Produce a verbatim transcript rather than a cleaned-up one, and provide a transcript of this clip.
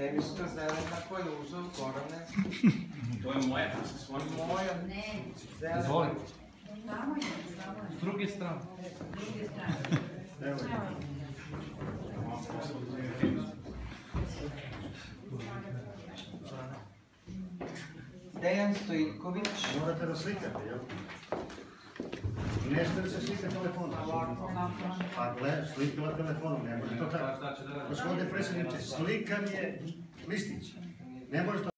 Zemljišta zelena koja je uzor korone. To je moja, pa sa svojim moja. Ne. Izvoli. Tamo je, tamo je. S druge strane. S druge strane. Evo je. Dejan Stojković. Morate da slikate, jel? Nešto da se slika telefonom. Pa gled, slikala telefonom, ne može to tako. Gospodine predsjedniče, slikan je listić. Ne može to